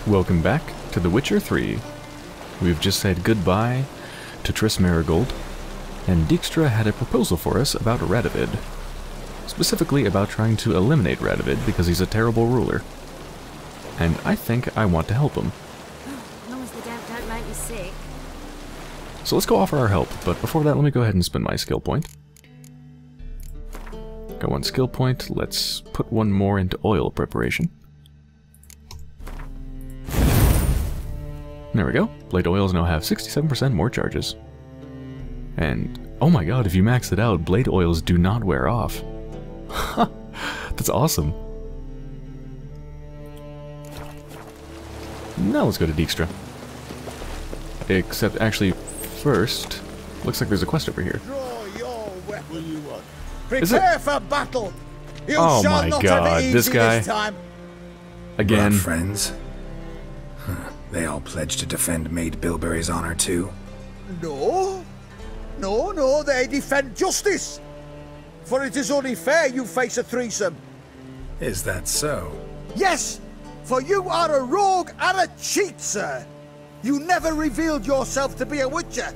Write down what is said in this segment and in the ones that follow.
Welcome back to The Witcher 3. We've just said goodbye to Triss Merigold, and Dijkstra had a proposal for us about Radovid. Specifically about trying to eliminate Radovid because he's a terrible ruler. And I think I want to help him. As long as they don't make me sick. So let's go offer our help, but before that let me go ahead and spend my skill point. Got one skill point, let's put one more into oil preparation. There we go. Blade oils now have 67% more charges. And, oh my god, if you max it out, blade oils do not wear off. That's awesome. Now let's go to Dijkstra. Except, actually, first, looks like there's a quest over here. Draw your weapon. Is it? Prepare for battle. You Oh shall my not god, have it easy this guy. This time. Again. What, friends? They all pledged to defend Maid Bilberry's honor too? No. No, they defend justice. For it is only fair you face a threesome. Is that so? Yes, for you are a rogue and a cheat, sir. You never revealed yourself to be a witcher.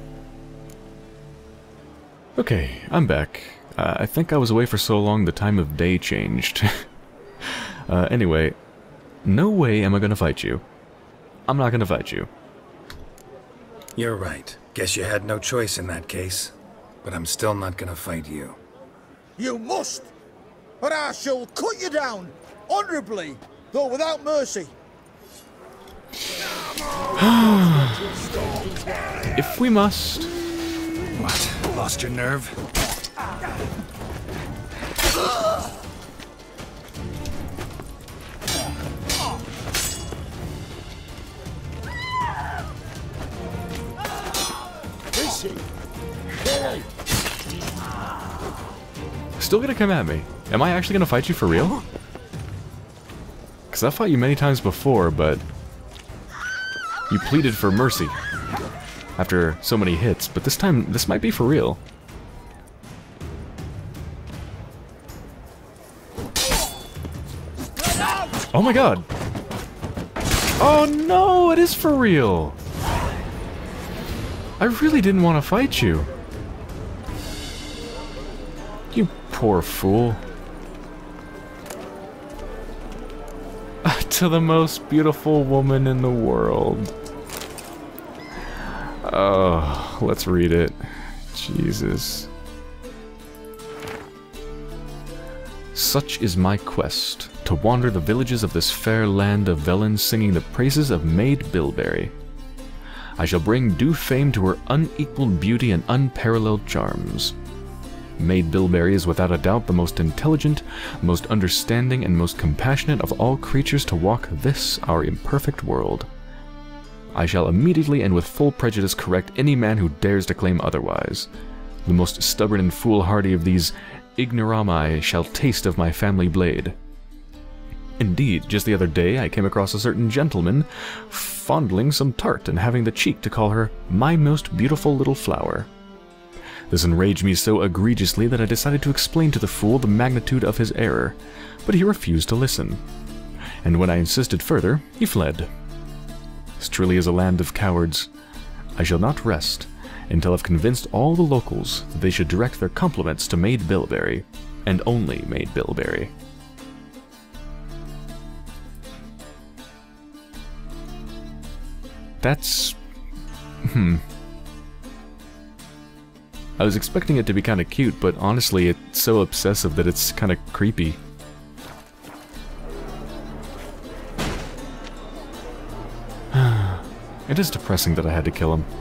Okay, I'm back. I think I was away for so long the time of day changed. Anyway, no way am I gonna fight you. I'm not gonna fight you. You're right. Guess you had no choice in that case. But I'm still not gonna fight you. You must, or I shall cut you down, honourably, though without mercy. If we must. What? Lost your nerve? Still gonna come at me. Am I actually gonna fight you for real? Because I've fought you many times before, but you pleaded for mercy after so many hits, but this time, this might be for real. Oh my god! Oh no, it is for real! I really didn't want to fight you. You poor fool. To the most beautiful woman in the world. Oh, let's read it. Jesus. Such is my quest, to wander the villages of this fair land of Velen, singing the praises of Maid Bilberry. I shall bring due fame to her unequaled beauty and unparalleled charms. Maid Bilberry is without a doubt the most intelligent, most understanding, and most compassionate of all creatures to walk this, our imperfect world. I shall immediately and with full prejudice correct any man who dares to claim otherwise. The most stubborn and foolhardy of these ignoramai shall taste of my family blade. Indeed, just the other day I came across a certain gentleman fondling some tart and having the cheek to call her my most beautiful little flower. This enraged me so egregiously that I decided to explain to the fool the magnitude of his error, but he refused to listen. And when I insisted further, he fled. This truly is a land of cowards. I shall not rest until I've convinced all the locals that they should direct their compliments to Maid Bilberry, and only Maid Bilberry. That's... I was expecting it to be kind of cute, but honestly, it's so obsessive that it's kind of creepy. It is depressing that I had to kill him.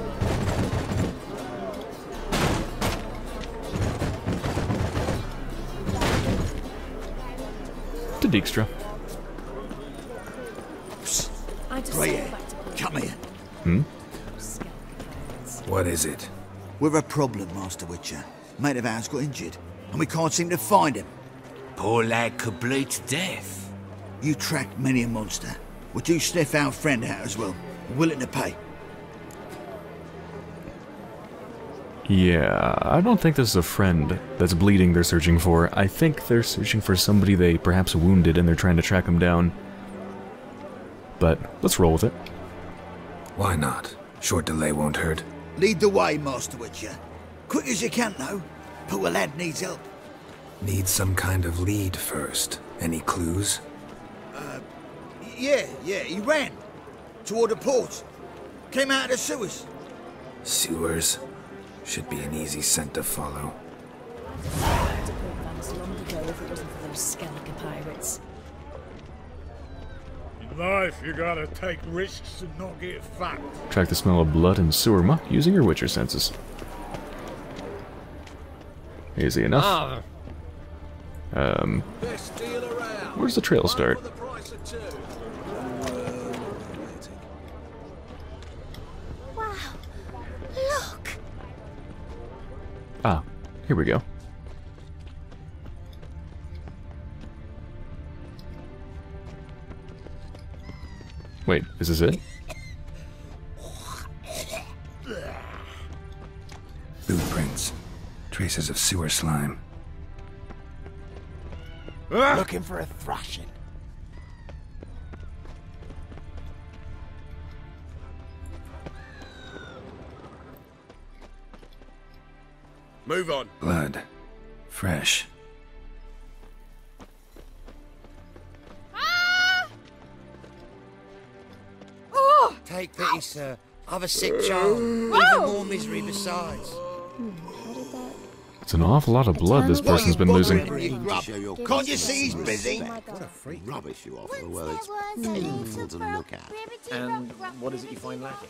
To Dijkstra. Right here. Come here. What is it? We're a problem, Master Witcher. Mate of ours got injured, and we can't seem to find him. Poor lad could bleed to death. You tracked many a monster. Would you sniff our friend out as well? Willing to pay? Yeah, I don't think this is a friend that's bleeding they're searching for. I think they're searching for somebody they perhaps wounded and they're trying to track him down. but let's roll with it. Why not? Short delay won't hurt. Lead the way, Master Witcher. Quick as you can, though. Poor lad needs help. Need some kind of lead first. Any clues? Yeah, he ran. Toward the port. Came out of the sewers. Sewers? Should be an easy scent to follow. I'd have pulled Vance long ago if it wasn't for those Skellige pirates. In life, you gotta take risks and not get fucked. Track the smell of blood and sewer muck using your Witcher senses. Easy enough. Where's the trail start? Wow. Look. Ah, here we go. Wait, is this it? Boot prints. Traces of sewer slime. Looking for a thrashing. Move on. Blood. Fresh. Take pity, sir. I've a sick child. Even more misery besides. It's an awful lot of blood this person's been losing. Can't you see he's busy? Rubbish you offer. Well, it's painful to look at. And what is it you find lacking?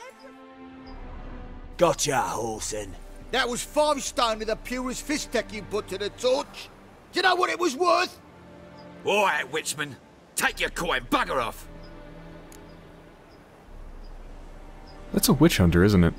Gotcha, Horson. That was 5 stone with the purest fist tech you put to the torch. Do you know what it was worth? All right, Witchman. Take your coin, bugger off. That's a witch hunter, isn't it?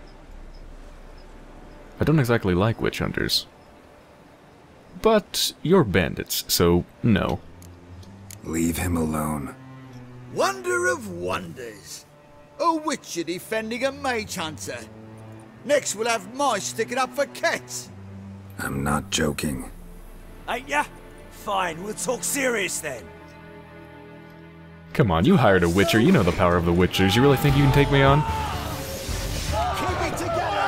I don't exactly like witch hunters. But you're bandits, so no. Leave him alone. Wonder of wonders. A witcher defending a mage hunter. Next we'll have mice sticking up for cats. I'm not joking. Ain't ya? Fine, we'll talk serious then. Come on, you hired a witcher, you know the power of the witchers. You really think you can take me on? Keep it together,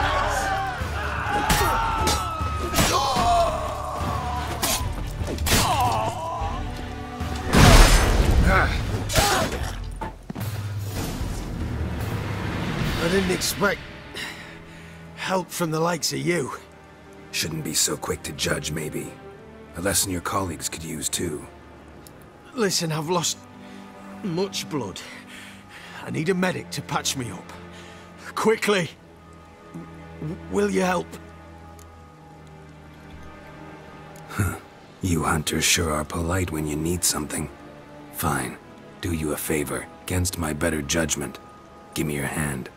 I didn't expect help from the likes of you. Shouldn't be so quick to judge, maybe. A lesson your colleagues could use, too. Listen, I've lost much blood. I need a medic to patch me up. Quickly! Will you help? You hunters sure are polite when you need something. Fine. Do you a favor, against my better judgment. Give me your hand.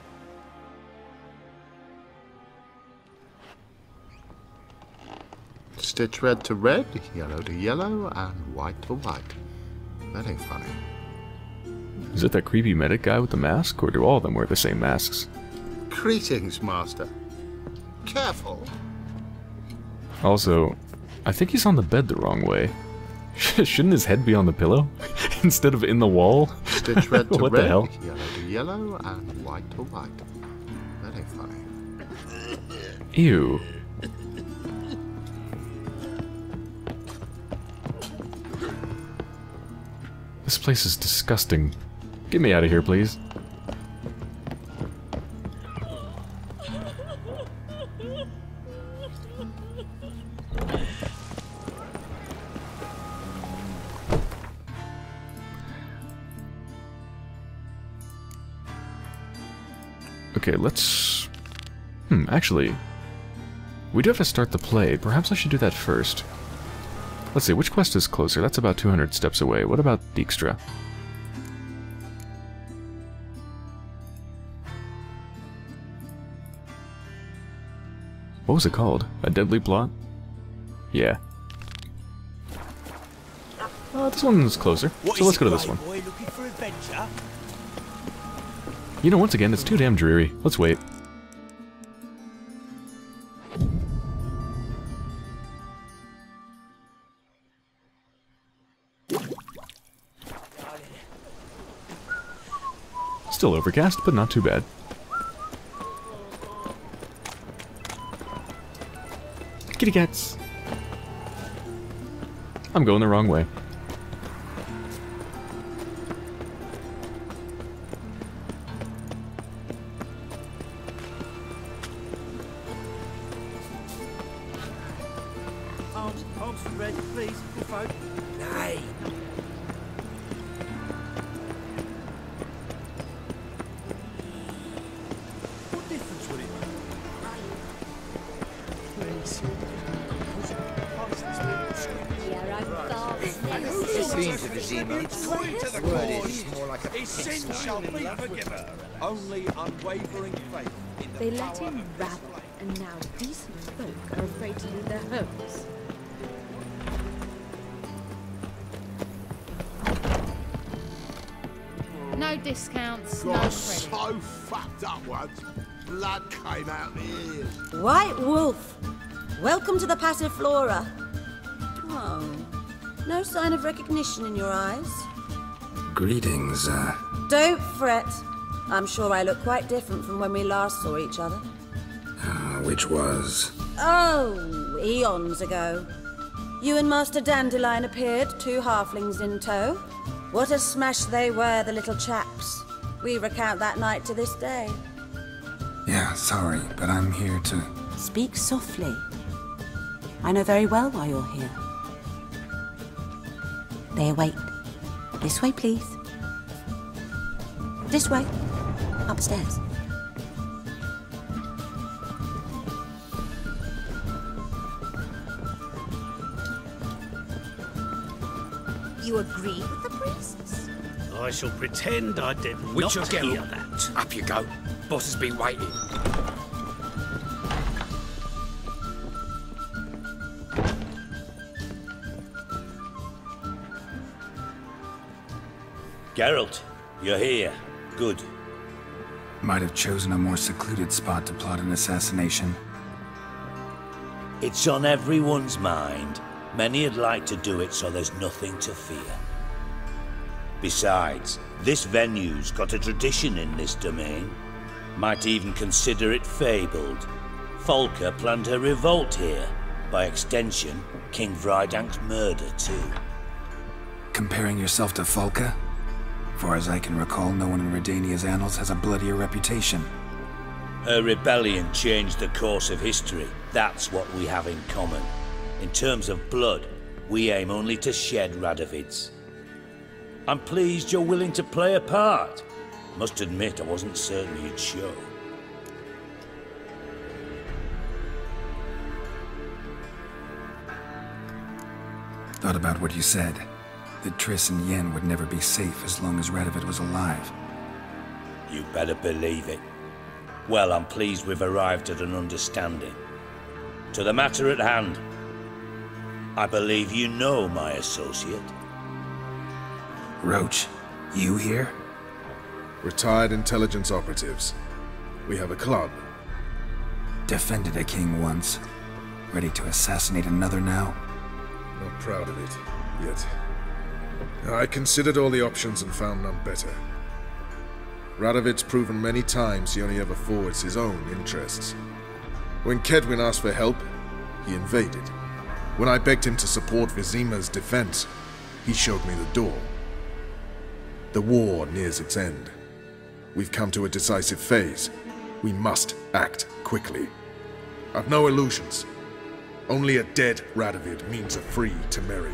Stitch red to red, yellow to yellow, and white to white. That ain't funny. Is it that creepy medic guy with the mask, or do all of them wear the same masks? Greetings, Master. Careful. Also, I think he's on the bed the wrong way. Shouldn't his head be on the pillow? Instead of in the wall? Stitch red to What red, the hell? yellow to yellow, and white to white. That ain't funny. Ew. This place is disgusting. Get me out of here, please. Okay, let's... actually... We do have to start the play. Perhaps I should do that first. Let's see, which quest is closer? That's about 200 steps away. What about Dijkstra? What was it called? A Deadly Plot? Yeah. This one's closer, so let's go to this one. Boy looking for adventure? You know, once again, it's too damn dreary. Let's wait. Still overcast, but not too bad. Kitty cats! I'm going the wrong way. Arms red, please. Phone. Nay. What difference would it make? It's been to Vizima. Word is more like a Essential forgiver. Only unwavering faith in the They let him rabble, and now decent folk are afraid to leave their homes. No discounts, no Got credit. so fucked up once. Blood came out my ears. White Wolf, welcome to the Passiflora. Oh, no sign of recognition in your eyes. Greetings, Don't fret. I'm sure I look quite different from when we last saw each other. which was... Oh, eons ago. You and Master Dandelion appeared, 2 halflings in tow. What a smash they were, the little chaps. We recount that night to this day. Yeah, sorry, but I'm here to... Speak softly. I know very well why you're here. They await. This way, please. This way. Upstairs. You agree with the priests? I shall pretend I did Witcher not Geralt. hear that. Up you go. Boss has been waiting. Geralt, you're here. Good. Might have chosen a more secluded spot to plot an assassination. It's on everyone's mind. Many would like to do it, so there's nothing to fear. Besides, this venue's got a tradition in this domain. Might even consider it fabled. Folka planned her revolt here. By extension, King Vrydank's murder too. Comparing yourself to Folka? Far as I can recall, no one in Redania's annals has a bloodier reputation. Her rebellion changed the course of history. That's what we have in common. In terms of blood, we aim only to shed Radovid's. I'm pleased you're willing to play a part. Must admit, I wasn't certain you'd show. Thought about what you said. That Triss and Yen would never be safe as long as Radovid was alive. You better believe it. Well, I'm pleased we've arrived at an understanding. To the matter at hand. I believe you know my associate. Roach, you here? Retired intelligence operatives. We have a club. Defended a king once. Ready to assassinate another now? Not proud of it, yet. I considered all the options and found none better. Radovid's proven many times he only ever forwards his own interests. When Kedwin asked for help, he invaded. When I begged him to support Vizima's defense, he showed me the door. The war nears its end. We've come to a decisive phase. We must act quickly. I've no illusions. Only a dead Radovid means a free Temeria.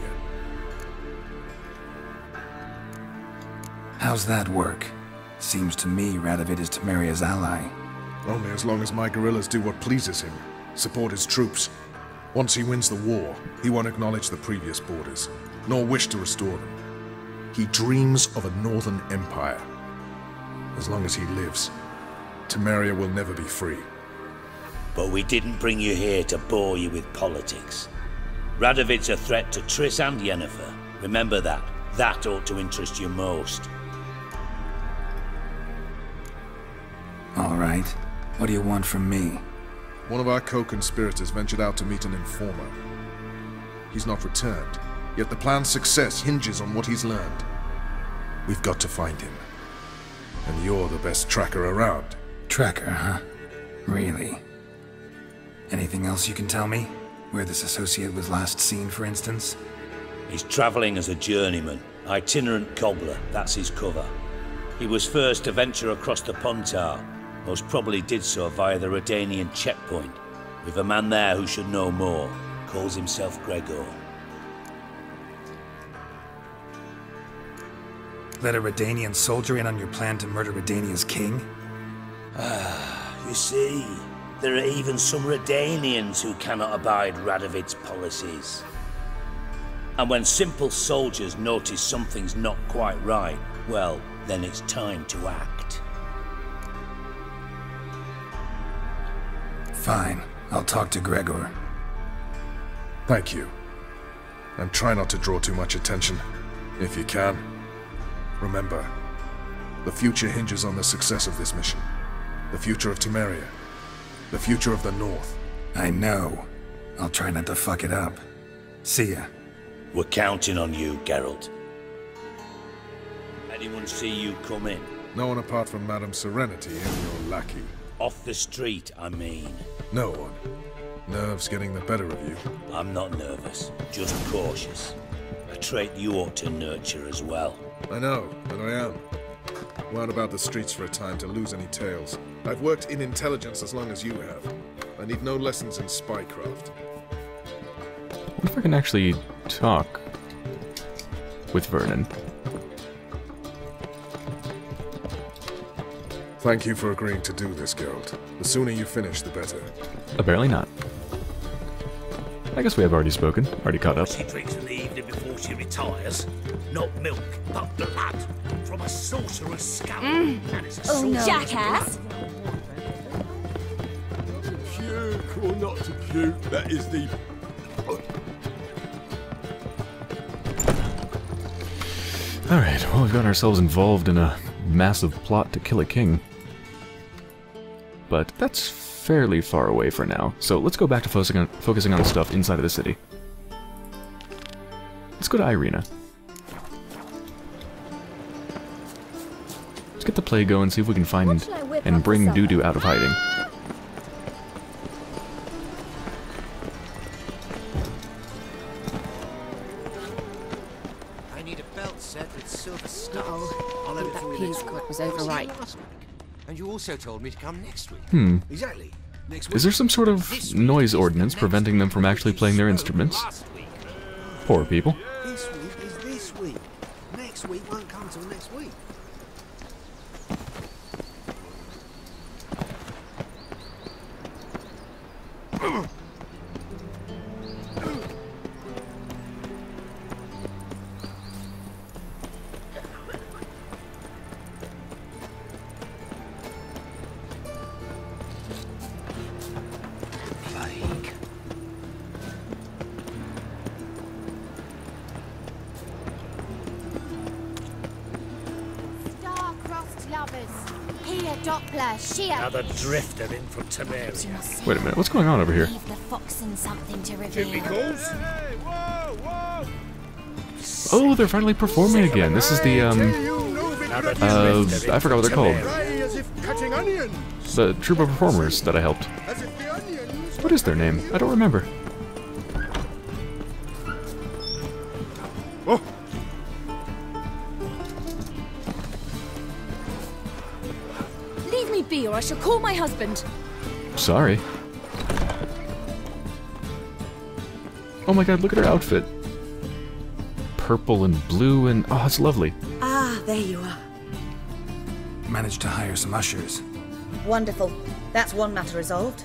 How's that work? Seems to me Radovid is Temeria's ally. Only as long as my guerrillas do what pleases him, support his troops. Once he wins the war, he won't acknowledge the previous borders, nor wish to restore them. He dreams of a northern empire. As long as he lives, Temeria will never be free. But we didn't bring you here to bore you with politics. Radovid's a threat to Triss and Yennefer. Remember that. That ought to interest you most. All right. What do you want from me? One of our co-conspirators ventured out to meet an informer. He's not returned, yet the plan's success hinges on what he's learned. We've got to find him. And you're the best tracker around. Tracker, huh? Really? Anything else you can tell me? Where this associate was last seen, for instance? He's travelling as a journeyman. Itinerant cobbler, that's his cover. He was first to venture across the Pontar. Most probably did so via the Redanian checkpoint. With a man there who should know more. Calls himself Gregor. Let a Redanian soldier in on your plan to murder Redania's king? You see, there are even some Redanians who cannot abide Radovid's policies. And when simple soldiers notice something's not quite right, well, then it's time to act. Fine. I'll talk to Gregor. Thank you. And try not to draw too much attention, if you can. Remember, the future hinges on the success of this mission. The future of Temeria. The future of the North. I know. I'll try not to fuck it up. See ya. We're counting on you, Geralt. Anyone see you come in? No one apart from Madame Serenity and your lackey. Off the street, I mean. No one. Nerves getting the better of you. I'm not nervous, just cautious. A trait you ought to nurture as well. I know, but I am. Wound about the streets for a time to lose any tales. I've worked in intelligence as long as you have. I need no lessons in spycraft. What if I can actually talk with Vernon? Thank you for agreeing to do this, Geralt. The sooner you finish, the better. Apparently not. I guess we have already spoken, already caught up. She drinks in the evening before she retires. Not milk, but blood from a sorcerer's skull. And it's a Oh no, jackass! To puke or not to puke, that is the... Alright, well, we've got ourselves involved in a massive plot to kill a king. But that's fairly far away for now, so let's go back to focusing on stuff inside of the city. Let's go to Irina. Let's get the play going, see if we can find and bring Dudu out of hiding. I need a belt set with silver studs. I think that Pease court was overripe. And you also told me to come next week. Exactly. Next week. Is there some sort of noise ordinance preventing them from actually playing their instruments? Poor people. This week is this week. Next week won't come till next week. Star-crossed lovers. Here, Doppler, Sheer. Another drifter in from Temeria. Wait a minute, what's going on over here? Leave the fox and something to reveal. calls? Oh, they're finally performing again. This is the, I forgot what they're called. The troupe of performers that I helped. What is their name? I don't remember. Oh! Leave me be, or I shall call my husband. Sorry. Oh my god, look at her outfit. Purple and blue and... oh, it's lovely. Ah, there you are. Managed to hire some ushers. Wonderful. That's one matter resolved.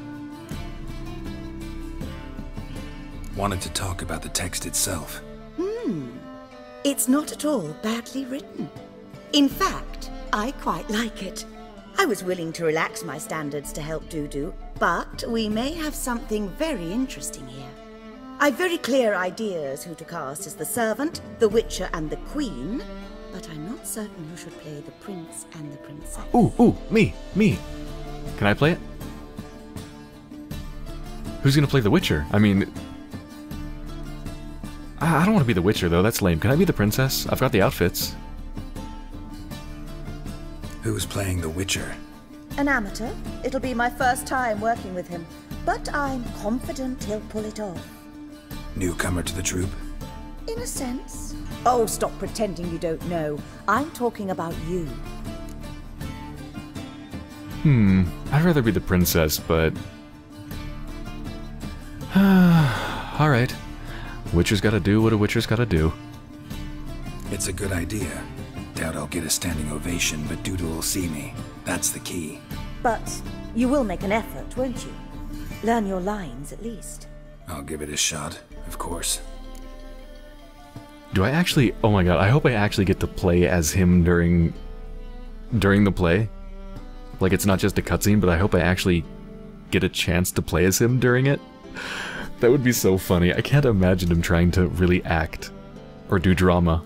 Wanted to talk about the text itself. It's not at all badly written. In fact, I quite like it. I was willing to relax my standards to help Dudu, but we may have something very interesting here. I've very clear ideas who to cast as the servant, the witcher, and the queen, but I'm not certain who should play the prince and the princess. Ooh, me. Can I play it? Who's gonna play the Witcher? I mean... I don't want to be the Witcher, though. That's lame. Can I be the princess? I've got the outfits. Who's playing the Witcher? An amateur. It'll be my first time working with him, but I'm confident he'll pull it off. Newcomer to the troupe? In a sense. Oh, stop pretending you don't know. I'm talking about you. I'd rather be the princess, but... Alright. Witcher's gotta do what a witcher's gotta do. It's a good idea. Doubt I'll get a standing ovation, but Doodle will see me. That's the key. But you will make an effort, won't you? Learn your lines, at least. I'll give it a shot, of course. Do I actually... Oh my god, I hope I actually get to play as him during the play. Like, it's not just a cutscene, but I hope I actually get a chance to play as him during it. That would be so funny. I can't imagine him trying to really act or do drama.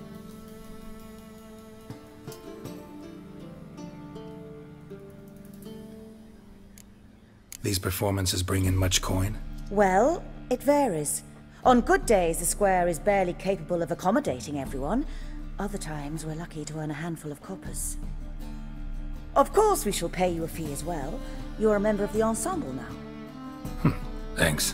These performances bring in much coin? Well, it varies. On good days, the square is barely capable of accommodating everyone. Other times, we're lucky to earn a handful of coppers. Of course, we shall pay you a fee as well. You're a member of the ensemble now. Thanks.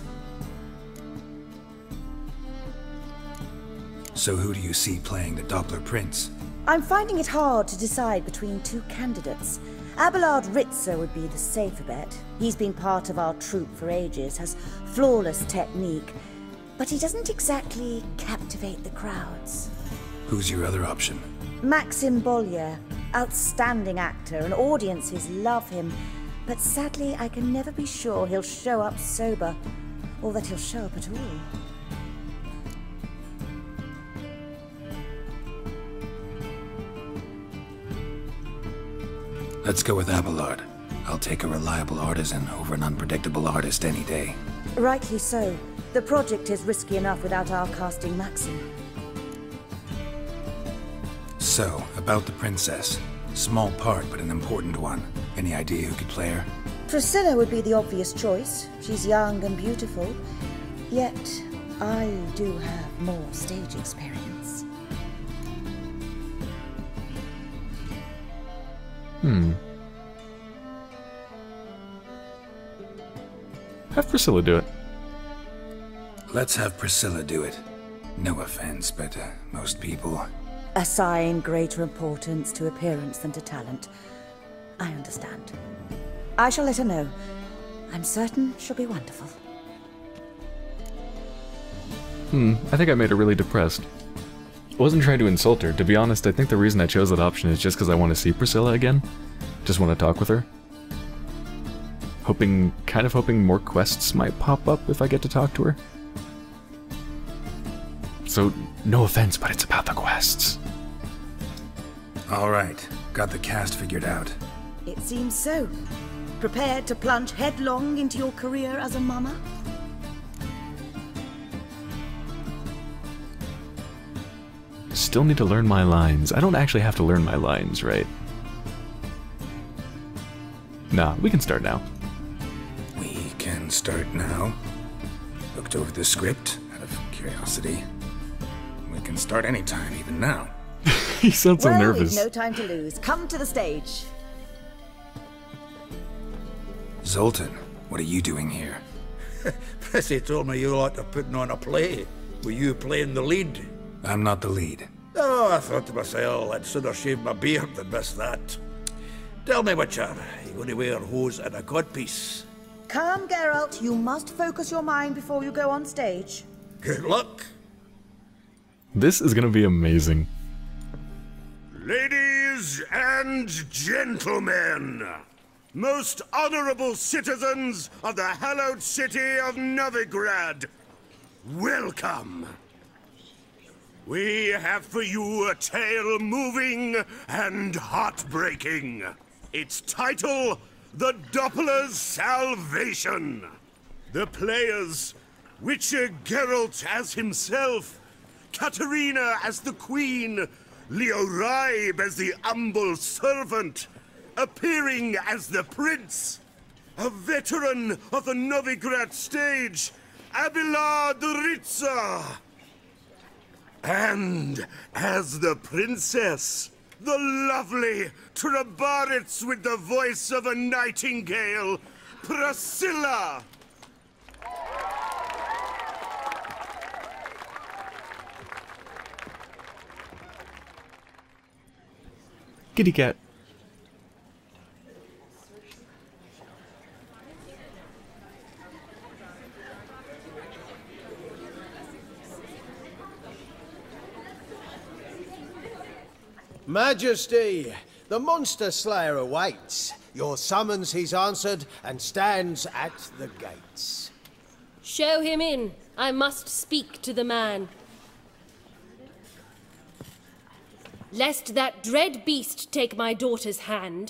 So who do you see playing the Doppler Prince? I'm finding it hard to decide between two candidates. Abelard Ritzer would be the safer bet. He's been part of our troupe for ages, has flawless technique, but he doesn't exactly captivate the crowds. Who's your other option? Maxim Bollier, outstanding actor, and audiences love him, but sadly I can never be sure he'll show up sober, or that he'll show up at all. Let's go with Abelard. I'll take a reliable artisan over an unpredictable artist any day. Rightly so. The project is risky enough without our casting Maxim. So, about the princess. Small part, but an important one. Any idea who could play her? Priscilla would be the obvious choice. She's young and beautiful. Yet, I do have more stage experience. Have Priscilla do it. Let's have Priscilla do it. No offense, but most people... Assign greater importance to appearance than to talent. I understand. I shall let her know. I'm certain she'll be wonderful. I think I made her really depressed. I wasn't trying to insult her. To be honest, I think the reason I chose that option is just because I want to see Priscilla again. Just want to talk with her. Kind of hoping more quests might pop up if I get to talk to her. So, no offense, but it's about the quests. Alright, got the cast figured out. It seems so. Prepared to plunge headlong into your career as a mama? Still need to learn my lines. I don't actually have to learn my lines, right? Nah, we can start now. We can start now. Looked over the script, out of curiosity. We can start anytime, even now. He sounds so nervous. We've no time to lose. Come to the stage. Zoltan, what are you doing here? Prissy told me you like to putting on a play. Were you playing the lead? I'm not the lead. Oh, I thought to myself, I'd sooner shave my beard than miss that. Tell me, Witcher, you going to wear hose and a codpiece? Calm, Geralt. You must focus your mind before you go on stage. Good luck. This is gonna be amazing. Ladies and gentlemen, most honorable citizens of the hallowed city of Novigrad, welcome. We have for you a tale moving and heartbreaking. Its title, The Doppler's Salvation. The players, Witcher Geralt as himself, Katerina as the Queen, Leo Raib as the humble servant, appearing as the Prince, a veteran of the Novigrad stage, Abelard Ritzer, and as the Princess, the lovely Trabaritz with the voice of a nightingale, Priscilla! Kitty cat. Majesty, the monster slayer awaits. Your summons he's answered and stands at the gates. Show him in. I must speak to the man. Lest that dread beast take my daughter's hand.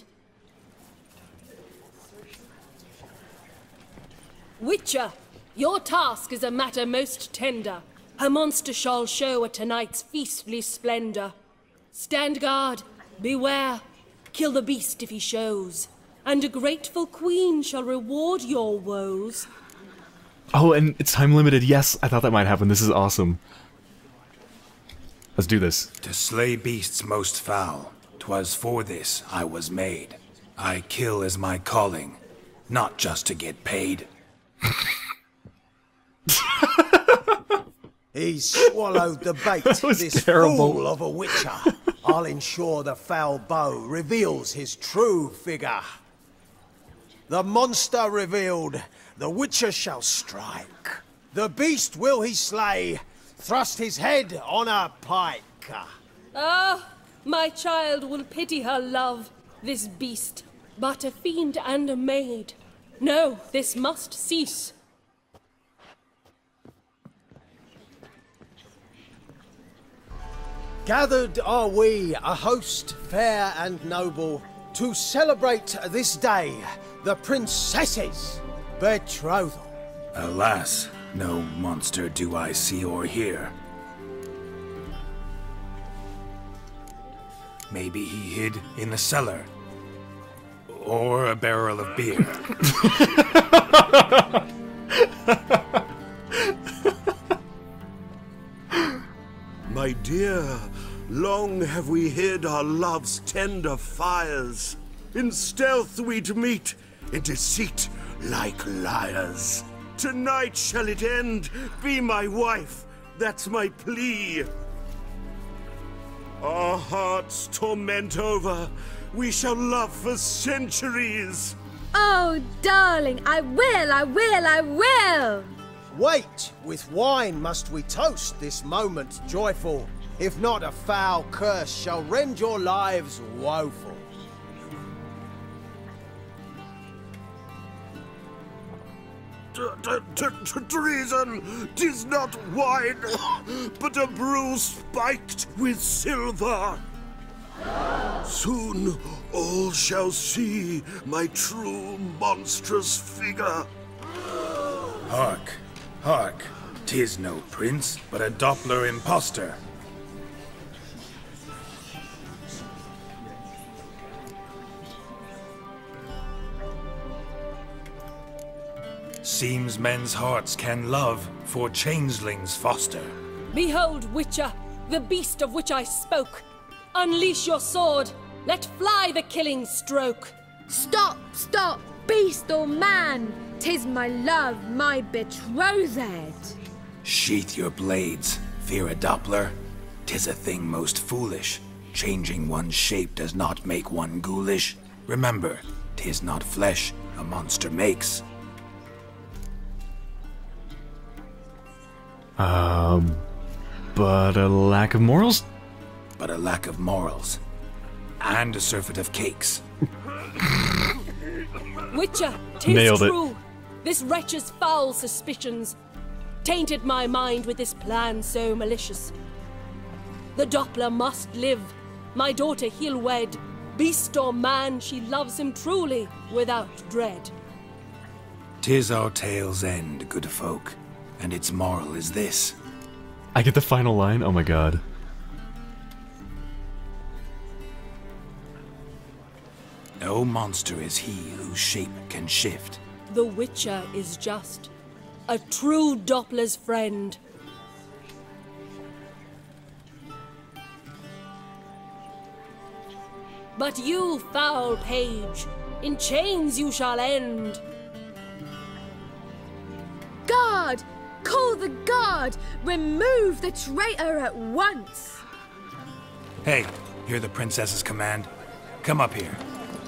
Witcher, your task is a matter most tender. Her monster shall show at tonight's feastly splendor. Stand guard, beware, kill the beast if he shows, and a grateful queen shall reward your woes. Oh, and it's time limited. Yes, I thought that might happen. This is awesome. Let's do this. To slay beasts most foul, 'twas for this I was made. I kill as my calling, not just to get paid. He's swallowed the bait, this terrible. fool of a witcher. I'll ensure the foul bow reveals his true figure. The monster revealed, the witcher shall strike. The beast will he slay, thrust his head on a pike. Ah, my child will pity her love, this beast, but a fiend and a maid. No, this must cease. Gathered are we, a host fair and noble, to celebrate this day, the princess's betrothal. Alas, no monster do I see or hear. Maybe he hid in the cellar. Or a barrel of beer. My dear, long have we hid our love's tender fires. In stealth we'd meet, in deceit like liars. Tonight shall it end, be my wife, that's my plea. Our hearts torment over, we shall love for centuries. Oh, darling, I will, I will, I will! Wait, with wine must we toast this moment joyful. If not, a foul curse shall rend your lives woeful. Treason! 'Tis not wine, but a brew spiked with silver. Soon all shall see my true monstrous figure. Hark, hark, 'tis no prince, but a Doppler impostor. Seems men's hearts can love, for changelings foster. Behold, Witcher, the beast of which I spoke. Unleash your sword, let fly the killing stroke. Stop, stop, beast or man! 'Tis my love, my betrothed. Sheath your blades, fear a Doppler. 'Tis a thing most foolish. Changing one's shape does not make one ghoulish. Remember, 'tis not flesh a monster makes. But a lack of morals? But a lack of morals. And a surfeit of cakes. Witcher, 'tis Nailed it. true. This wretch's foul suspicions tainted my mind with this plan so malicious. The Doppler must live. My daughter he'll wed. Beast or man, she loves him truly, without dread. 'Tis our tale's end, good folk, and its moral is this. I get the final line? Oh my god. No monster is he whose shape can shift. The Witcher is just a true Doppler's friend. But you, foul page, in chains you shall end. Guard! Call the guard! Remove the traitor at once! Hey, hear the princess's command? Come up here.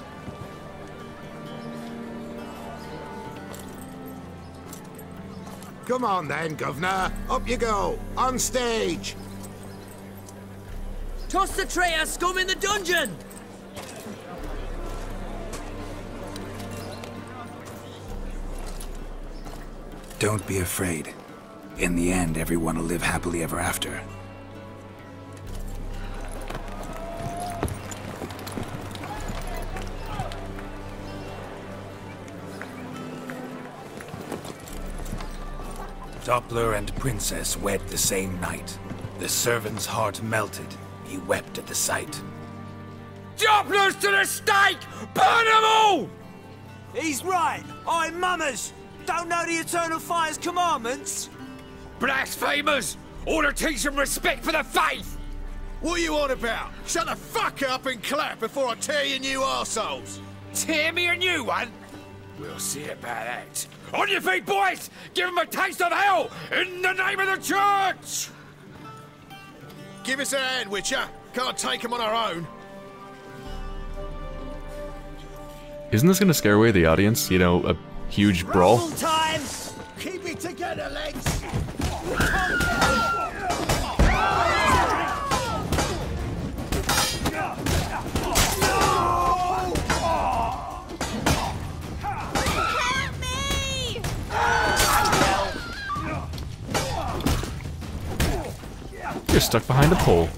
Come on then, Governor. Up you go. On stage. Toss the traitor scum in the dungeon! Don't be afraid. In the end, everyone will live happily ever after. Doppler and Princess wed the same night. The servant's heart melted. He wept at the sight. Doppler's to the stake! Burn them all! He's right. I'm mummers. Don't know the Eternal Fire's commandments? Blasphemers! Ought to teach them respect for the faith! What are you on about? Shut the fuck up and clap before I tear you new arseholes! Tear me a new one? We'll see about that. On your feet, boys! Give them a taste of hell in the name of the church! Give us a hand, Witcher. Can't take them on our own. Isn't this gonna scare away the audience? You know, a huge brawl? Time! Keep it together, legs! You're stuck behind a pole.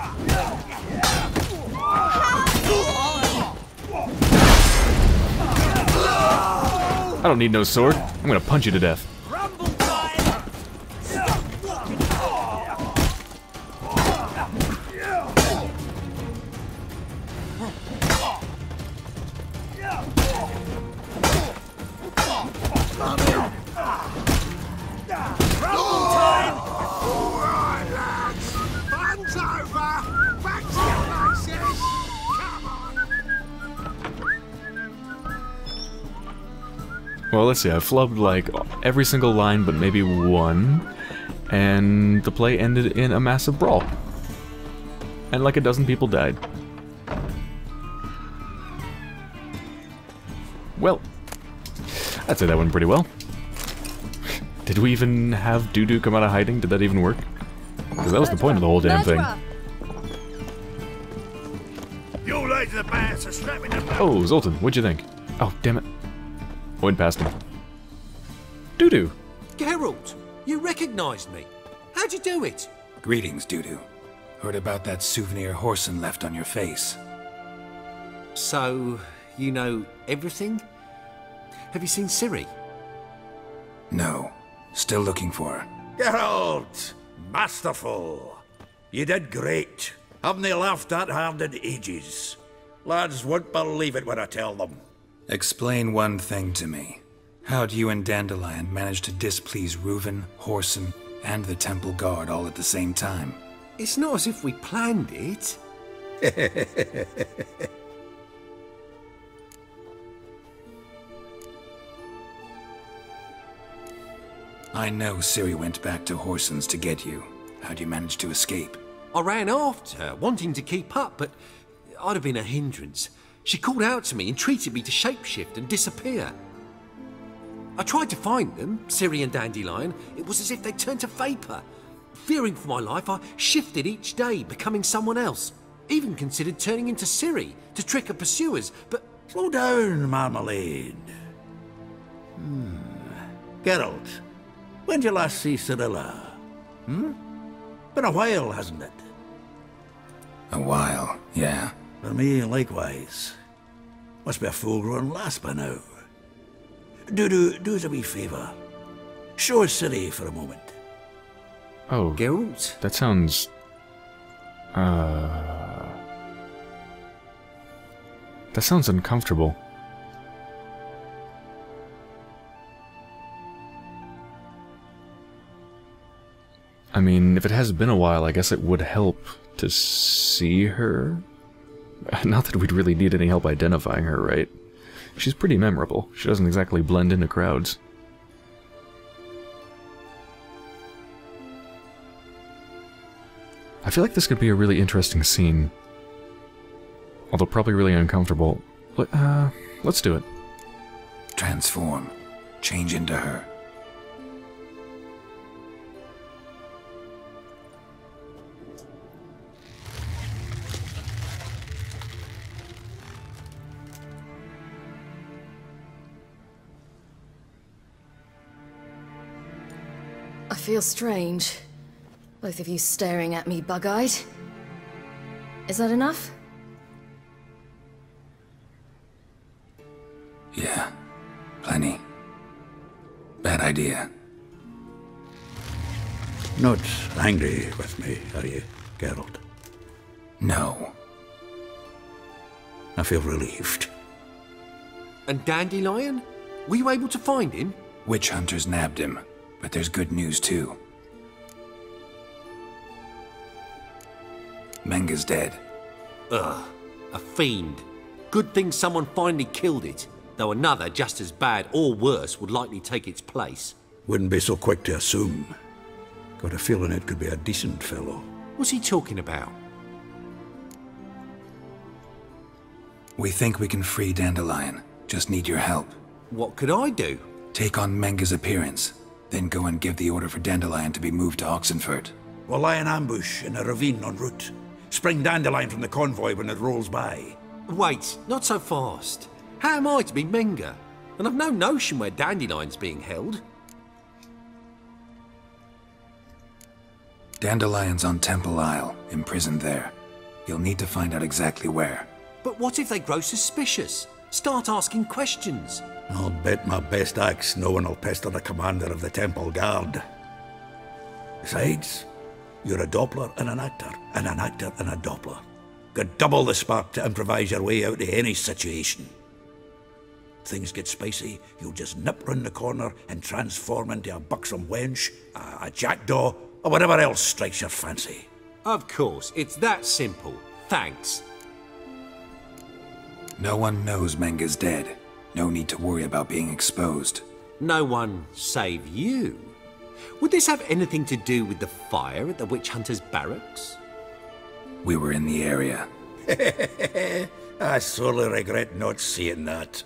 I don't need no sword. I'm gonna punch you to death. Well, let's see, I flubbed like every single line but maybe one, and the play ended in a massive brawl. And like a dozen people died. Well, I'd say that went pretty well. Did we even have Doo-Doo come out of hiding? Did that even work? Because that was the point of the whole damn thing. You lazy the bass are strapping them. Oh, Zoltan, what'd you think? Oh, damn it. I went past him. Doo-Doo! Geralt, you recognized me. How'd you do it? Greetings, Doo-Doo. Heard about that souvenir Whoreson left on your face. So, you know everything? Have you seen Ciri? No. Still looking for her. Geralt! Masterful! You did great. Haven't they laughed that hard in ages? Lads won't believe it when I tell them. Explain one thing to me. How'd you and Dandelion manage to displease Reuven, Whoreson, and the Temple Guard all at the same time? It's not as if we planned it. I know Ciri went back to Whoreson's to get you. How'd you manage to escape? I ran after her, wanting to keep up, but I'd have been a hindrance. She called out to me, entreated me to shapeshift and disappear. I tried to find them, Ciri and Dandelion. It was as if they turned to vapour. Fearing for my life, I shifted each day, becoming someone else. Even considered turning into Ciri to trick her pursuers, but... Slow down, Marmalade. Geralt, when'd you last see Cirilla? Been a while, hasn't it? A while, yeah. For me, likewise. Must be a full-grown lass by now. Do us a wee favour. Show us Ciri for a moment. Oh, Geralt? That sounds... That sounds uncomfortable. I mean, if it has been a while, I guess it would help to see her. Not that we'd really need any help identifying her, right? She's pretty memorable. She doesn't exactly blend into crowds. I feel like this could be a really interesting scene. Although probably really uncomfortable. Let's do it. Transform. Change into her. I feel strange. Both of you staring at me bug-eyed. Is that enough? Yeah. Plenty. Bad idea. Not angry with me, are you, Geralt? No. I feel relieved. And Dandelion? Were you able to find him? Witch hunters nabbed him, but there's good news too. Menga's dead. Ugh, a fiend. Good thing someone finally killed it, though another just as bad or worse would likely take its place. Wouldn't be so quick to assume. Got a feeling it could be a decent fellow. What's he talking about? We think we can free Dandelion. Just need your help. What could I do? Take on Menga's appearance, then go and give the order for Dandelion to be moved to Oxenfurt. We'll lie in ambush in a ravine en route. Spring Dandelion from the convoy when it rolls by. Wait, not so fast. How am I to be Menga? And I've no notion where Dandelion's being held. Dandelion's on Temple Isle, imprisoned there. You'll need to find out exactly where. But what if they grow suspicious? Start asking questions. I'll bet my best axe no one will pester the commander of the Temple Guard. Besides, you're a Doppler and an actor and a Doppler. Got double the spark to improvise your way out of any situation. Things get spicy, you'll just nip round the corner and transform into a buxom wench, a jackdaw, or whatever else strikes your fancy. Of course, it's that simple. Thanks. No one knows Menga's dead. No need to worry about being exposed. No one save you. Would this have anything to do with the fire at the witch hunter's barracks? We were in the area. I sorely regret not seeing that.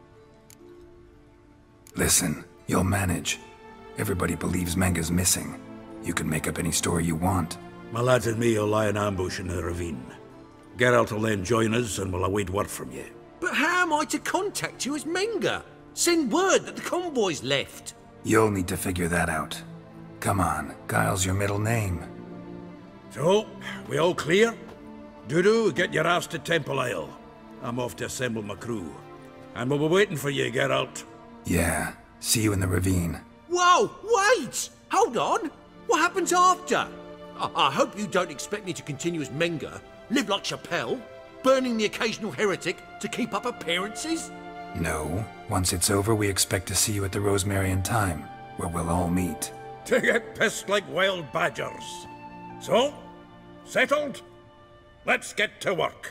Listen, you'll manage. Everybody believes Menga's missing. You can make up any story you want. My lads and me will lie in ambush in the ravine. Geralt will then join us and we'll await word from you. But how am I to contact you as Menga? Send word that the convoy's left. You'll need to figure that out. Come on, Guile's your middle name. So, we all clear? Dudu, get your ass to Temple Isle. I'm off to assemble my crew. And we'll be waiting for you, Geralt. Yeah, see you in the ravine. Whoa, wait! Hold on! What happens after? I hope you don't expect me to continue as Menga, live like Chappelle, burning the occasional heretic to keep up appearances? No. Once it's over, we expect to see you at the Rosemary in Time, where we'll all meet. To get pissed like wild badgers. So, settled? Let's get to work.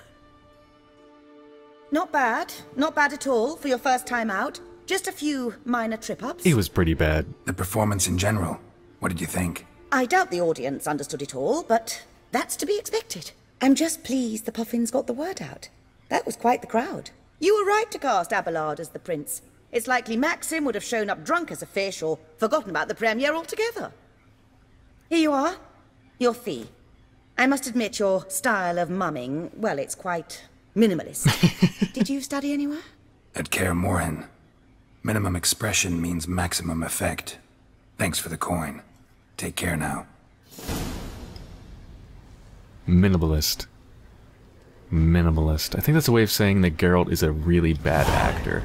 Not bad. Not bad at all for your first time out. Just a few minor trip-ups. He was pretty bad. The performance in general, what did you think? I doubt the audience understood it all, but that's to be expected. I'm just pleased the Puffins got the word out. That was quite the crowd. You were right to cast Abelard as the prince. It's likely Maxim would have shown up drunk as a fish or forgotten about the premiere altogether. Here you are. Your fee. I must admit your style of mumming, well, it's quite minimalist. Did you study anywhere? At Kaer Morhen. Minimum expression means maximum effect. Thanks for the coin. Take care now. Minimalist. Minimalist. I think that's a way of saying that Geralt is a really bad actor.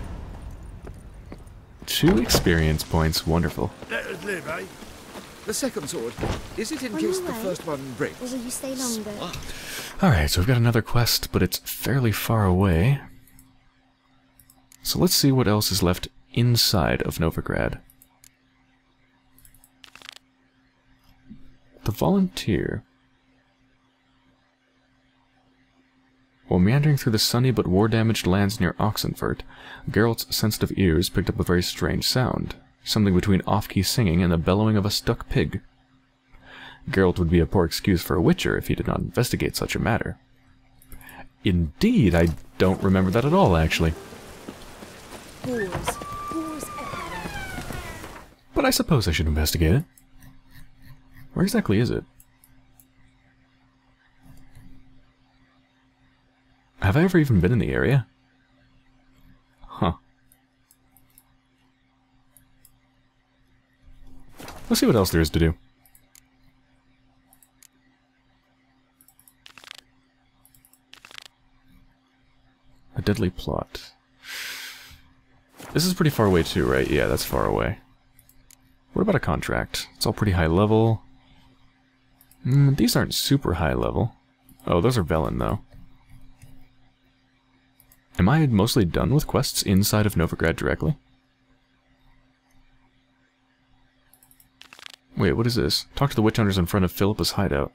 2 experience points. Wonderful. Let us live, eh? The second sword, is it in case the first one breaks? Or will you stay longer? Alright, so we've got another quest, but it's fairly far away. So let's see what else is left inside of Novigrad. The Volunteer. While meandering through the sunny but war-damaged lands near Oxenfurt, Geralt's sensitive ears picked up a very strange sound, something between off-key singing and the bellowing of a stuck pig. Geralt would be a poor excuse for a witcher if he did not investigate such a matter. Indeed, I don't remember that at all, actually. But I suppose I should investigate it. Where exactly is it? Have I ever even been in the area? Huh. Let's see what else there is to do. A deadly plot. This is pretty far away too, right? Yeah, that's far away. What about a contract? It's all pretty high level. These aren't super high level. Oh, those are Velen, though. Am I mostly done with quests inside of Novigrad directly? Wait, what is this? Talk to the witch hunters in front of Philippa's hideout.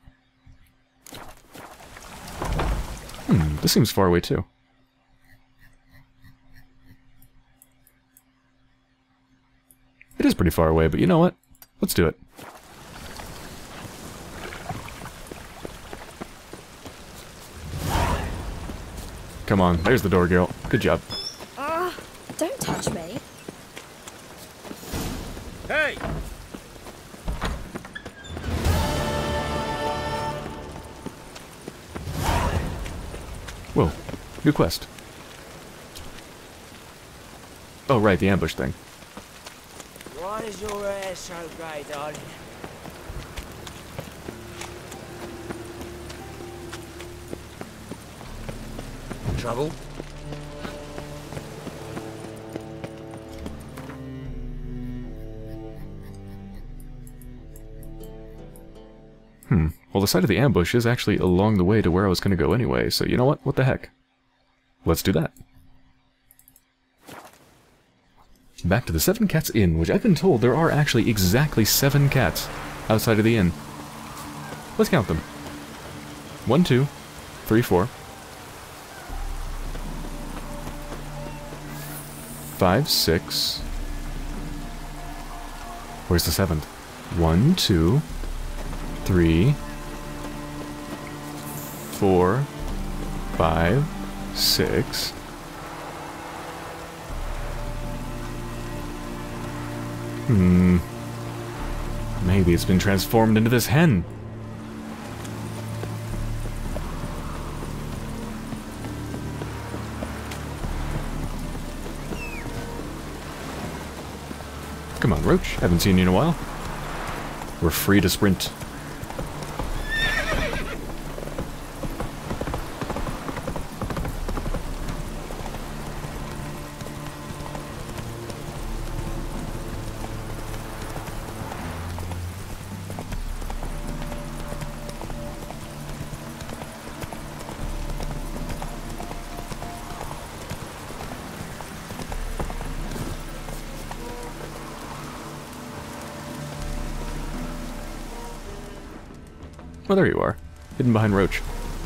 This seems far away too. It is pretty far away, but you know what? Let's do it. Come on, there's the door, girl. Good job. Don't touch me. Hey! Whoa, new quest. Oh, right, the ambush thing. Why is your hair so grey, darling? Trouble? Well, the site of the ambush is actually along the way to where I was going to go anyway, so you know what? What the heck? Let's do that. Back to the 7 Cats Inn, which I've been told there are actually exactly 7 cats outside of the inn. Let's count them. 1, 2, 3, 4. 5, 6. Where's the 7th? 1, 2, 3, 4, 5, 6. Maybe it's been transformed into this hen. Come on, Roach. Haven't seen you in a while. We're free to sprint. Oh, there you are. Hidden behind Roach.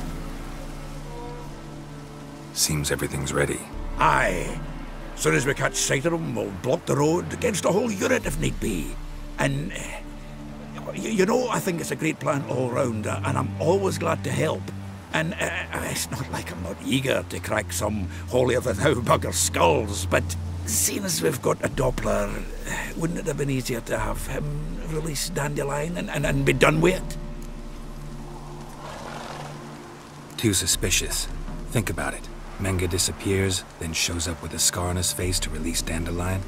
Seems everything's ready. Aye. Soon as we catch sight of them, we'll block the road against the whole unit if need be. And, you know, I think it's a great plan all round, and I'm always glad to help. And it's not like I'm not eager to crack some holier-than-thou bugger skulls, but seeing as we've got a Doppler, wouldn't it have been easier to have him release Dandelion and be done with it? Too suspicious. Think about it. Menga disappears, then shows up with a scar on his face to release Dandelion.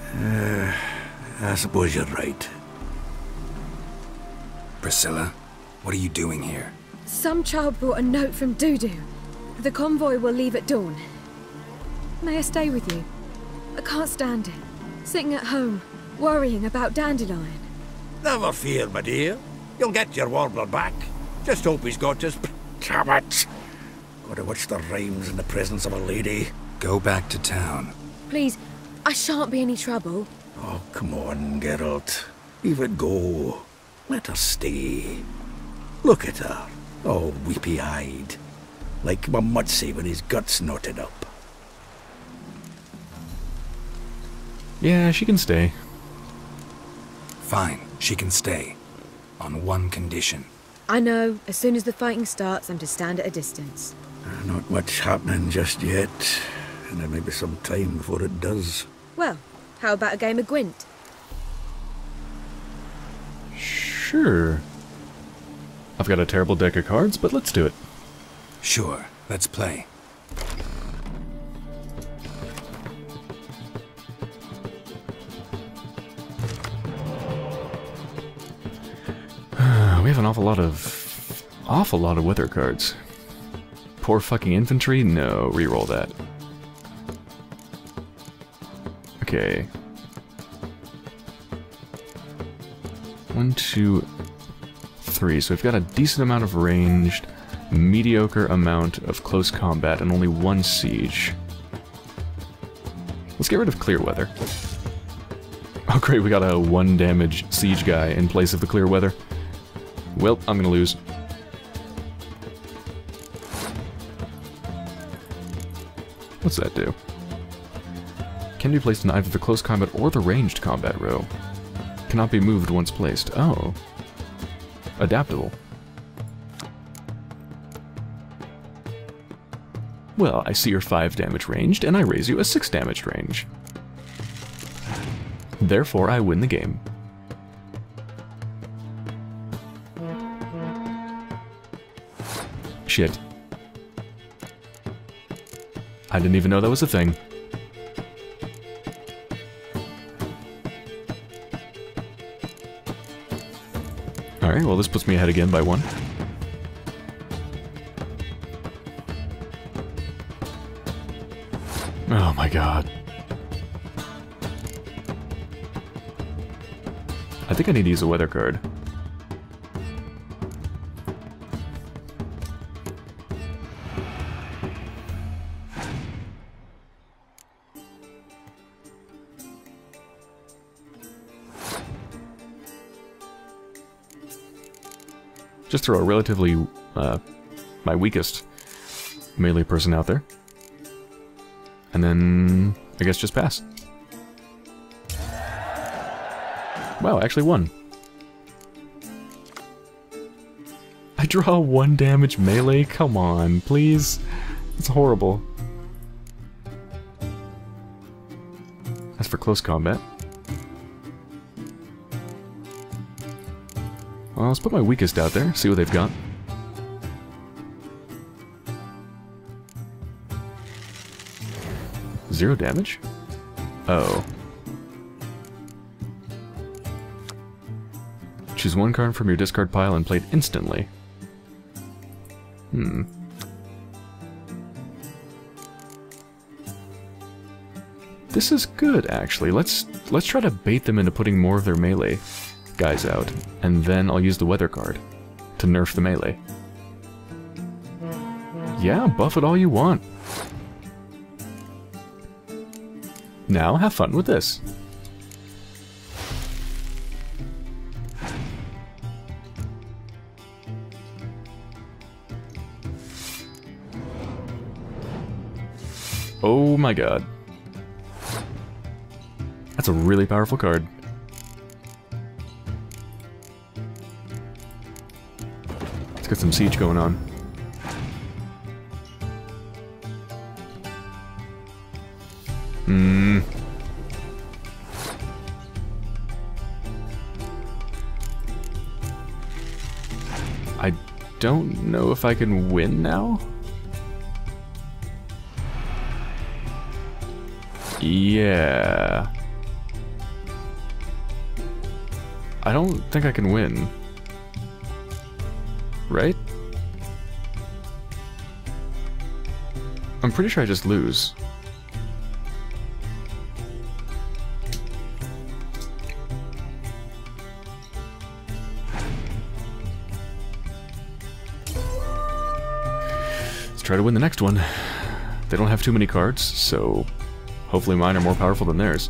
I suppose you're right. Priscilla, what are you doing here? Some child brought a note from Dudu. The convoy will leave at dawn. May I stay with you? I can't stand it. Sitting at home, worrying about Dandelion. Never fear, my dear. You'll get your warbler back. Just hope he's got his... Damn it! Gotta watch the rhymes in the presence of a lady. Go back to town. Please, I shan't be any trouble. Oh, come on, Geralt. Leave it go. Let her stay. Look at her, all weepy-eyed. like my mutsy with his guts knotted up. Yeah, she can stay. Fine, she can stay. On one condition. I know. As soon as the fighting starts, I'm to stand at a distance. Not much happening just yet, and there may be some time before it does. Well, how about a game of Gwent? Sure. I've got a terrible deck of cards, but let's do it. Sure, let's play. We have an awful lot of weather cards. Poor fucking infantry? No, reroll that. Okay. 1, 2, 3. So we've got a decent amount of ranged, mediocre amount of close combat, and only 1 siege. Let's get rid of clear weather. Oh great, we got a 1 damage siege guy in place of the clear weather. Well, I'm gonna lose. What's that do? Can be placed in either the close combat or the ranged combat row. Cannot be moved once placed. Oh. Adaptable. Well, I see your 5 damage ranged, and I raise you a 6 damage range. Therefore, I win the game. Shit. I didn't even know that was a thing. Alright, well this puts me ahead again by 1. Oh my god. I think I need to use a weather card. Just throw a relatively, my weakest melee person out there. And then, I guess just pass. Wow, actually won. I draw 1 damage melee? Come on, please. It's horrible. As for close combat. Well, let's put my weakest out there, see what they've got. Zero damage? Oh. Choose 1 card from your discard pile and play it instantly. This is good, actually. Let's try to bait them into putting more of their melee guys out, and then I'll use the weather card to nerf the melee. Yeah, buff it all you want. Now have fun with this. Oh my god. That's a really powerful card. Let's get some siege going on. I don't know if I can win now. Yeah. I don't think I can win. Right? I'm pretty sure I just lose. Let's try to win the next one. They don't have too many cards, so hopefully mine are more powerful than theirs.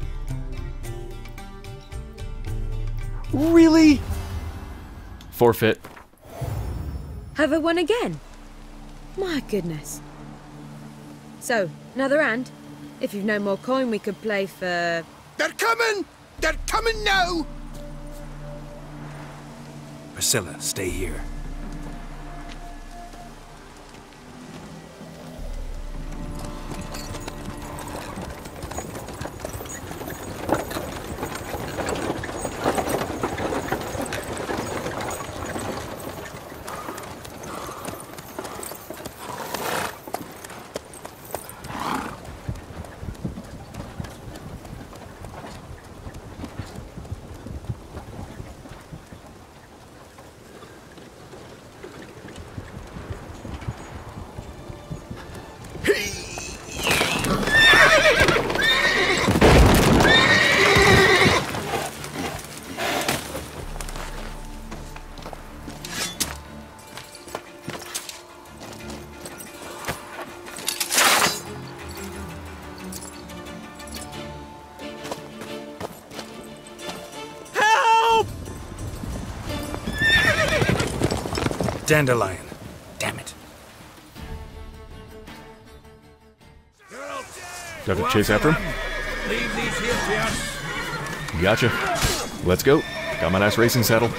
Really? Forfeit. Have I won again? My goodness. So, another hand? If you've no more coin, we could play for... They're coming! They're coming now! Priscilla, stay here. Dandelion. Damn it. Do I have to chase after him? Leave these here to us. Gotcha. Let's go. Got my nice racing saddle.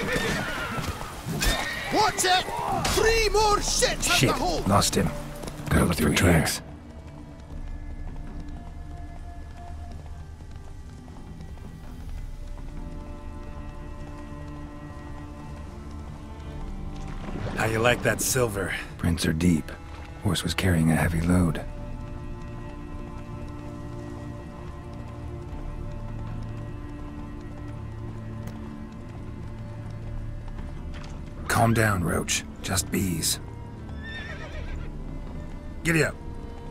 Watch it! 3 more shits Shit, at the hole! lost him. Gotta look through tracks. How you like that silver? Prints are deep. Horse was carrying a heavy load. Calm down, Roach. Just bees. Giddy up.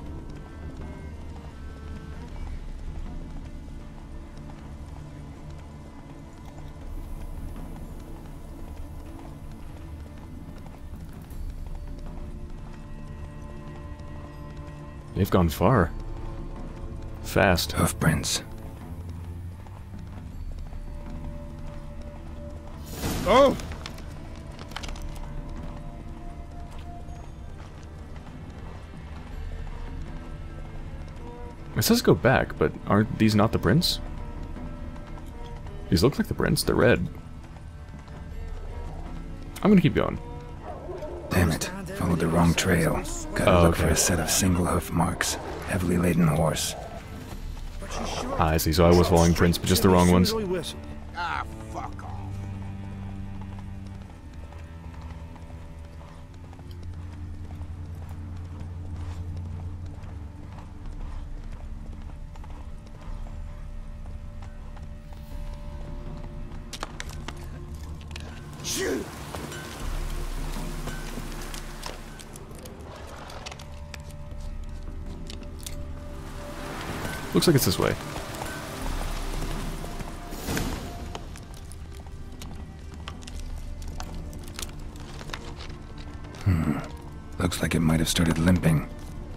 They've gone far. Fast. Hoofprints. Oh! It says go back, but aren't these not the prints? These look like the prints. They're red. I'm gonna keep going. Damn it. Followed the wrong trail. Gotta look for a set of single hoof marks. Heavily laden horse. I see, so I was following prints, but just the wrong ones. Ah, fuck off. Shoot! Looks like it's this way. Looks like it might have started limping.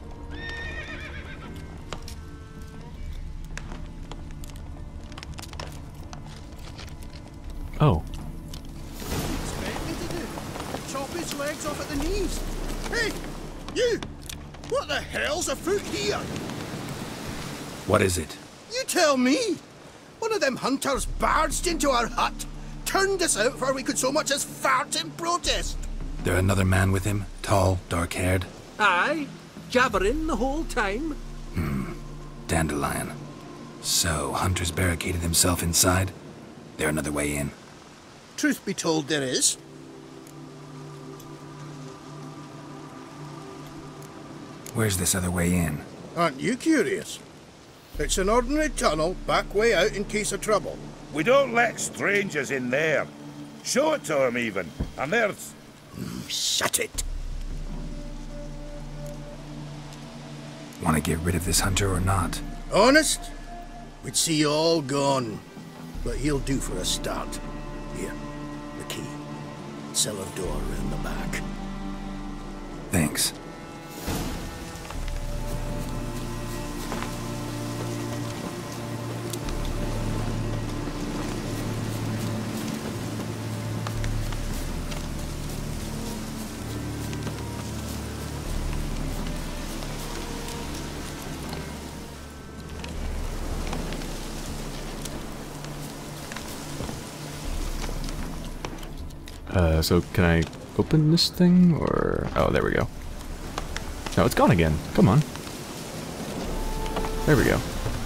Oh. Expect me to do? Chop his legs off at the knees. Hey, you! What the hell's afoot here? What is it? You tell me. One of them hunters barged into our hut, turned us out before we could so much as fart in protest. There another man with him? Tall, dark-haired? Aye, jabbering the whole time. Dandelion. So, Hunter's barricaded himself inside? There another way in? Truth be told, there is. Where's this other way in? Aren't you curious? It's an ordinary tunnel, back way out in case of trouble. We don't let strangers in there. Show it to them even, and there's... Shut it. Want to get rid of this hunter or not? Honest? We'd see you all gone. But he'll do for a start. Here, the key. Cellar door round the back. Thanks. So can I open this thing, or... Oh, there we go. No, it's gone again. Come on. There we go.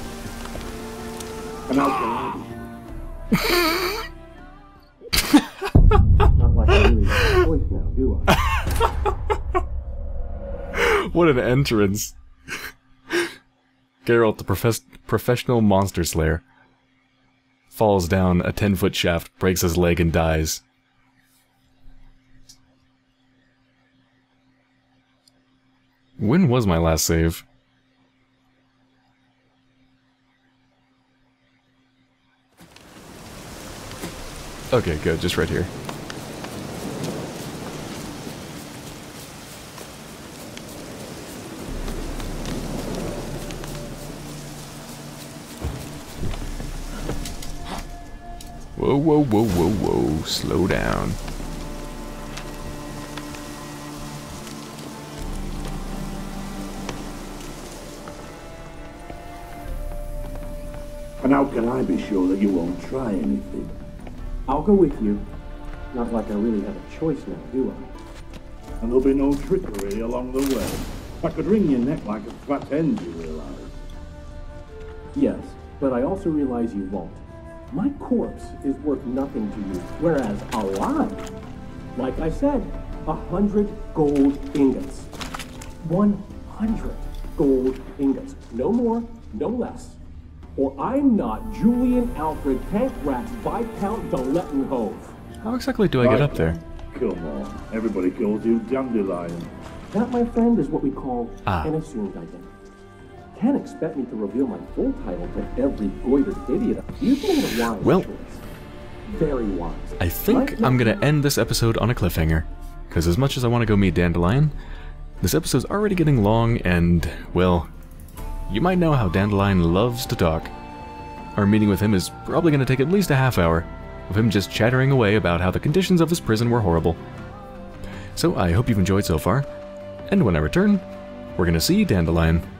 What an entrance. Geralt, the professional monster slayer, falls down a 10-foot shaft, breaks his leg, and dies. When was my last save? Okay, good, just right here. Whoa, whoa, whoa, whoa, whoa, slow down. And how can I be sure that you won't try anything? I'll go with you. Not like I really have a choice now, do I? And there'll be no trickery along the way. I could wring your neck like a fat hen, you realize? Yes, but I also realize you won't. My corpse is worth nothing to you, whereas alive, like I said, 100 gold ingots. 100 gold ingots. No more, no less. Or I'm not Julian Alfred Pancratz Viscount Dolettenhove. How exactly do I get up there? Come on, everybody calls you Dandelion. That, my friend, is what we call an assumed identity. Can't expect me to reveal my full title to every goitered idiot. You've made a wise choice. Very wise. I think I'm gonna end this episode on a cliffhanger. Because as much as I want to go meet Dandelion, this episode's already getting long and, well, you might know how Dandelion loves to talk. Our meeting with him is probably gonna take at least a half hour of him just chattering away about how the conditions of his prison were horrible. So I hope you've enjoyed so far, and when I return, we're gonna see Dandelion.